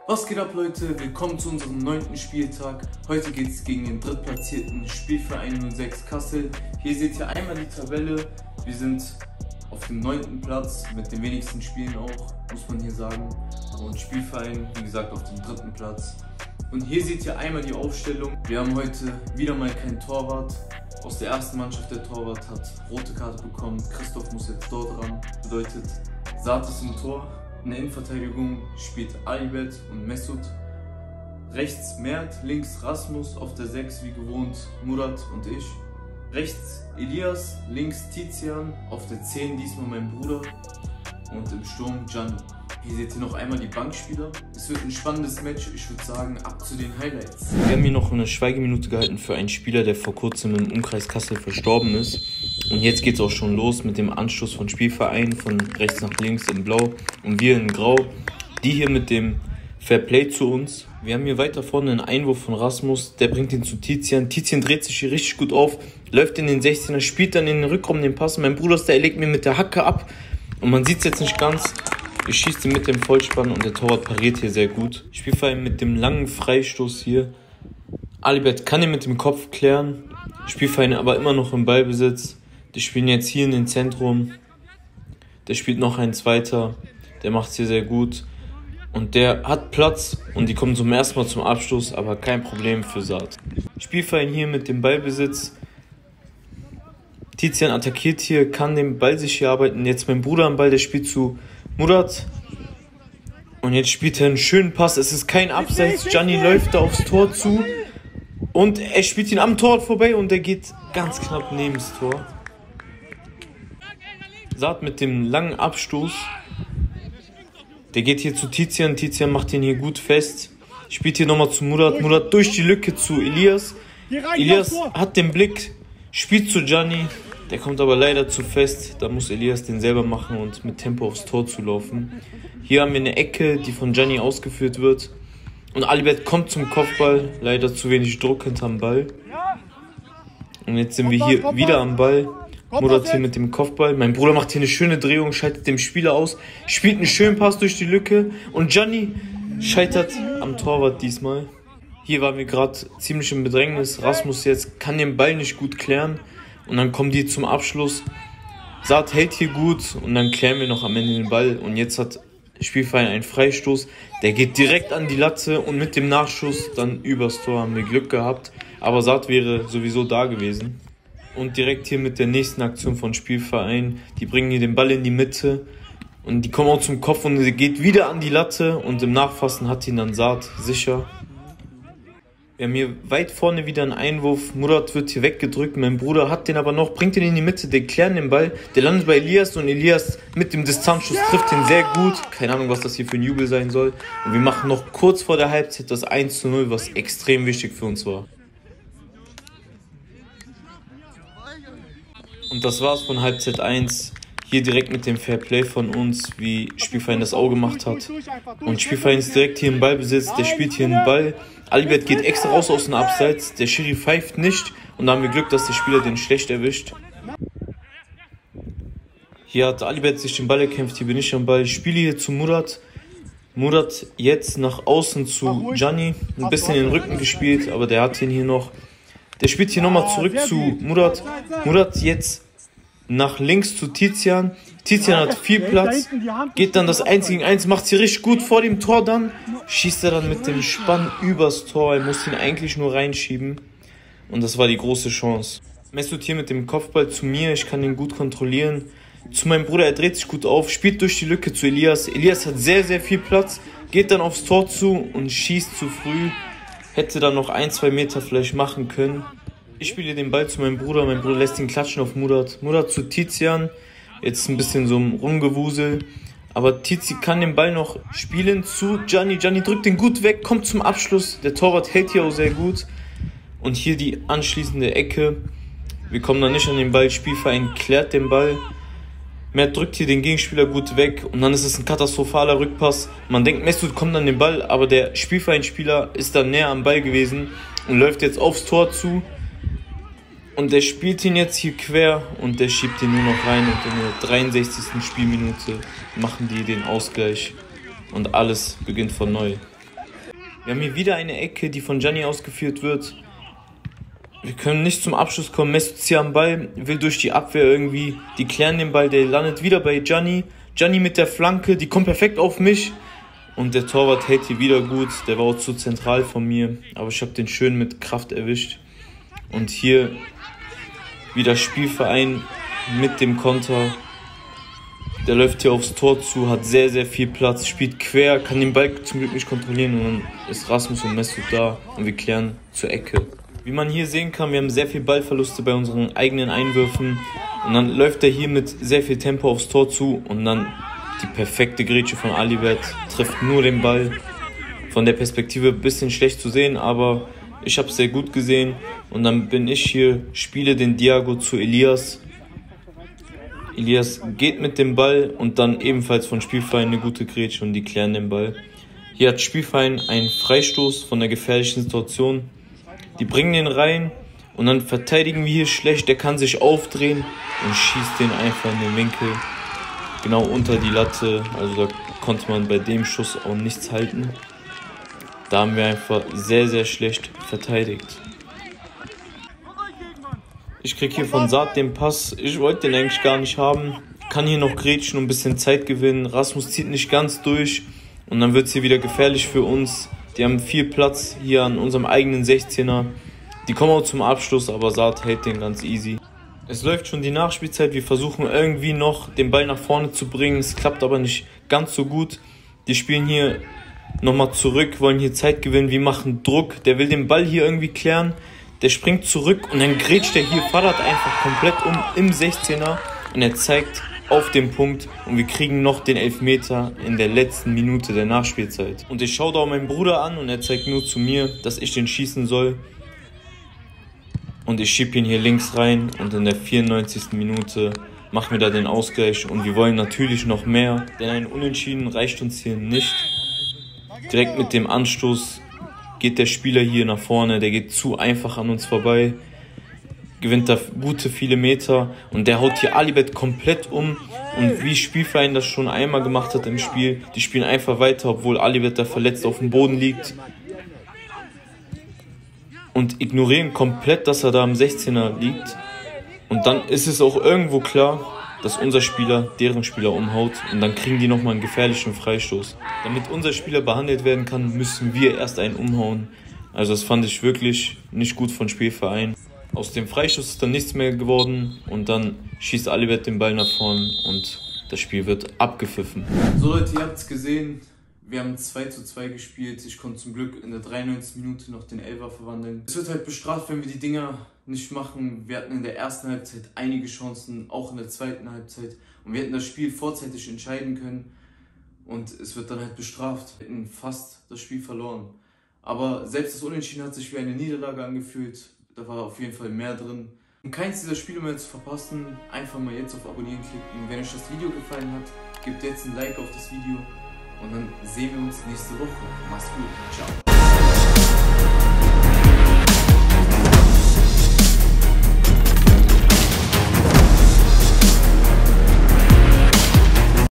Was geht ab, Leute? Willkommen zu unserem 9. Spieltag. Heute geht es gegen den drittplatzierten Spielverein 06 Kassel. Hier seht ihr einmal die Tabelle. Wir sind auf dem 9. Platz mit den wenigsten Spielen auch, muss man hier sagen. Und Spielverein, wie gesagt, auf dem 3. Platz. Und hier seht ihr einmal die Aufstellung. Wir haben heute wieder mal keinen Torwart. Aus der ersten Mannschaft der Torwart hat rote Karte bekommen. Christoph muss jetzt dort ran. Bedeutet, Saad ist im Tor. In der Innenverteidigung spielt Alibet und Mesut. Rechts Mert, links Rasmus, auf der 6 wie gewohnt Murat und ich. Rechts Elias, links Tizian, auf der 10 diesmal mein Bruder. Und im Sturm Gianni. Hier seht ihr noch einmal die Bankspieler. Es wird ein spannendes Match, ich würde sagen, ab zu den Highlights. Wir haben hier noch eine Schweigeminute gehalten für einen Spieler, der vor kurzem im Umkreis Kassel verstorben ist. Und jetzt geht es auch schon los mit dem Anschluss von Spielvereinen, von rechts nach links in Blau und wir in Grau. Die hier mit dem Fairplay zu uns. Wir haben hier weiter vorne einen Einwurf von Rasmus, der bringt ihn zu Tizian. Tizian dreht sich hier richtig gut auf, läuft in den 16er, spielt dann in den Rückraum den Pass. Mein Bruder ist da, er legt mir mit der Hacke ab und man sieht es jetzt nicht ganz. Ich schieße mit dem Vollspann und der Torwart pariert hier sehr gut. Spielverein mit dem langen Freistoß hier. Alibert kann ihn mit dem Kopf klären. Spielverein aber immer noch im Ballbesitz. Die spielen jetzt hier in den Zentrum. Der spielt noch ein zweiter. Der macht es hier sehr gut. Und der hat Platz und die kommen zum ersten Mal zum Abschluss, aber kein Problem für Saad. Spielverein hier mit dem Ballbesitz. Tizian attackiert hier, kann den Ball sich hier arbeiten. Jetzt mein Bruder am Ball, der spielt zu Murat. Und jetzt spielt er einen schönen Pass. Es ist kein Abseits. Gianni läuft da aufs Tor zu. Und er spielt ihn am Tor vorbei und er geht ganz knapp neben das Tor. Saad mit dem langen Abstoß. Der geht hier zu Tizian. Tizian macht ihn hier gut fest. Spielt hier nochmal zu Murat. Murat durch die Lücke zu Elias. Elias hat den Blick. Spielt zu Gianni. Der kommt aber leider zu fest. Da muss Elias den selber machen und mit Tempo aufs Tor zu laufen. Hier haben wir eine Ecke, die von Gianni ausgeführt wird. Und Alibert kommt zum Kopfball. Leider zu wenig Druck hinterm Ball. Und jetzt sind wir hier wieder am Ball. Murat hier mit dem Kopfball. Mein Bruder macht hier eine schöne Drehung, schaltet dem Spieler aus. Spielt einen schönen Pass durch die Lücke. Und Gianni scheitert am Torwart diesmal. Hier waren wir gerade ziemlich im Bedrängnis. Rasmus jetzt kann den Ball nicht gut klären. Und dann kommen die zum Abschluss. Saad hält hier gut und dann klären wir noch am Ende den Ball. Und jetzt hat Spielverein einen Freistoß. Der geht direkt an die Latte und mit dem Nachschuss dann übers Tor haben wir Glück gehabt. Aber Saad wäre sowieso da gewesen. Und direkt hier mit der nächsten Aktion von Spielverein. Die bringen hier den Ball in die Mitte. Und die kommen auch zum Kopf und der geht wieder an die Latte. Und im Nachfassen hat ihn dann Saad sicher. Wir haben hier weit vorne wieder einen Einwurf. Murat wird hier weggedrückt. Mein Bruder hat den aber noch, bringt ihn in die Mitte. Der klärt den Ball. Der landet bei Elias und Elias mit dem Distanzschuss trifft ihn sehr gut. Keine Ahnung, was das hier für ein Jubel sein soll. Und wir machen noch kurz vor der Halbzeit das 1:0, was extrem wichtig für uns war. Und das war's von Halbzeit 1. Hier direkt mit dem Fairplay von uns, wie Spielverein das auch gemacht hat. Und Spielverein ist direkt hier im Ballbesitz, der spielt hier einen Ball. Alibert geht extra raus aus dem Abseits, der Schiri pfeift nicht. Und da haben wir Glück, dass der Spieler den schlecht erwischt. Hier hat Alibert sich den Ball erkämpft, hier bin ich am Ball. Ich spiele hier zu Murat. Murat jetzt nach außen zu Gianni. Ein bisschen in den Rücken gespielt, aber der hat ihn hier noch. Der spielt hier nochmal zurück zu Murat. Murat jetzt nach links zu Tizian. Tizian hat viel Platz, geht dann das 1 gegen 1, macht sie richtig gut vor dem Tor dann. Schießt er dann mit dem Spann übers Tor, er muss ihn eigentlich nur reinschieben. Und das war die große Chance. Mesut hier mit dem Kopfball zu mir, ich kann ihn gut kontrollieren. Zu meinem Bruder, er dreht sich gut auf, spielt durch die Lücke zu Elias. Elias hat sehr, sehr viel Platz, geht dann aufs Tor zu und schießt zu früh. Hätte dann noch 1-2 Meter vielleicht machen können. Ich spiele den Ball zu meinem Bruder lässt ihn klatschen auf Murat. Murat zu Tizian, jetzt ein bisschen so ein Rumgewusel. Aber Tizi kann den Ball noch spielen zu Gianni. Gianni drückt den gut weg, kommt zum Abschluss. Der Torwart hält hier auch sehr gut. Und hier die anschließende Ecke. Wir kommen da nicht an den Ball, Spielverein klärt den Ball. Mert drückt hier den Gegenspieler gut weg und dann ist es ein katastrophaler Rückpass. Man denkt, Mesut kommt an den Ball, aber der Spielvereinspieler ist dann näher am Ball gewesen und läuft jetzt aufs Tor zu. Und der spielt ihn jetzt hier quer und der schiebt ihn nur noch rein und in der 63. Spielminute machen die den Ausgleich und alles beginnt von neu. Wir haben hier wieder eine Ecke, die von Gianni ausgeführt wird. Wir können nicht zum Abschluss kommen. Mesut zieht am Ball, will durch die Abwehr irgendwie. Die klären den Ball, der landet wieder bei Gianni. Gianni mit der Flanke, die kommt perfekt auf mich. Und der Torwart hält hier wieder gut. Der war auch zu zentral von mir. Aber ich habe den schön mit Kraft erwischt. Und hier wieder Spielverein mit dem Konter. Der läuft hier aufs Tor zu, hat sehr, sehr viel Platz, spielt quer, kann den Ball zum Glück nicht kontrollieren. Und dann ist Rasmus und Mesut da und wir klären zur Ecke. Wie man hier sehen kann, wir haben sehr viel Ballverluste bei unseren eigenen Einwürfen. Und dann läuft er hier mit sehr viel Tempo aufs Tor zu. Und dann die perfekte Grätsche von Alibert, trifft nur den Ball. Von der Perspektive ein bisschen schlecht zu sehen, aber ich habe es sehr gut gesehen. Und dann bin ich hier, spiele den Thiago zu Elias. Elias geht mit dem Ball und dann ebenfalls von Spielverein eine gute Grätsche und die klären den Ball. Hier hat Spielverein einen Freistoß von der gefährlichen Situation. Die bringen den rein und dann verteidigen wir hier schlecht. Der kann sich aufdrehen und schießt den einfach in den Winkel. Genau unter die Latte. Also da konnte man bei dem Schuss auch nichts halten. Da haben wir einfach sehr, sehr schlecht verteidigt. Ich kriege hier von Saad den Pass. Ich wollte den eigentlich gar nicht haben. Kann hier noch grätschen und ein bisschen Zeit gewinnen. Rasmus zieht nicht ganz durch. Und dann wird es hier wieder gefährlich für uns. Die haben viel Platz hier an unserem eigenen 16er. Die kommen auch zum Abschluss, aber Saad hält den ganz easy. Es läuft schon die Nachspielzeit. Wir versuchen irgendwie noch den Ball nach vorne zu bringen. Es klappt aber nicht ganz so gut. Die spielen hier nochmal zurück, wollen hier Zeit gewinnen. Wir machen Druck. Der will den Ball hier irgendwie klären. Der springt zurück und dann grätscht er hier, fordert einfach komplett um im 16er und er zeigt auf den Punkt und wir kriegen noch den Elfmeter in der letzten Minute der Nachspielzeit. Und ich schaue da meinen Bruder an und er zeigt nur zu mir, dass ich den schießen soll. Und ich schiebe ihn hier links rein und in der 94. Minute machen wir da den Ausgleich und wir wollen natürlich noch mehr, denn ein Unentschieden reicht uns hier nicht. Direkt mit dem Anstoß geht der Spieler hier nach vorne, der geht zu einfach an uns vorbei, gewinnt da gute viele Meter und der haut hier Alibert komplett um und wie Spielverein das schon einmal gemacht hat im Spiel, die spielen einfach weiter, obwohl Alibert da verletzt auf dem Boden liegt und ignorieren komplett, dass er da am 16er liegt und dann ist es auch irgendwo klar, dass unser Spieler deren Spieler umhaut und dann kriegen die nochmal einen gefährlichen Freistoß. Damit unser Spieler behandelt werden kann, müssen wir erst einen umhauen. Also das fand ich wirklich nicht gut von Spielverein. Aus dem Freistoß ist dann nichts mehr geworden und dann schießt Alibert den Ball nach vorn und das Spiel wird abgepfiffen. So Leute, ihr habt es gesehen, wir haben 2:2 gespielt. Ich konnte zum Glück in der 93. Minute noch den Elfer verwandeln. Es wird halt bestraft, wenn wir die Dinger nicht machen. Wir hatten in der ersten Halbzeit einige Chancen, auch in der zweiten Halbzeit. Und wir hätten das Spiel vorzeitig entscheiden können. Und es wird dann halt bestraft. Wir hätten fast das Spiel verloren. Aber selbst das Unentschieden hat sich wie eine Niederlage angefühlt. Da war auf jeden Fall mehr drin. Um keins dieser Spiele mehr zu verpassen, einfach mal jetzt auf Abonnieren klicken. Wenn euch das Video gefallen hat, gebt jetzt ein Like auf das Video. Und dann sehen wir uns nächste Woche. Macht's gut. Ciao.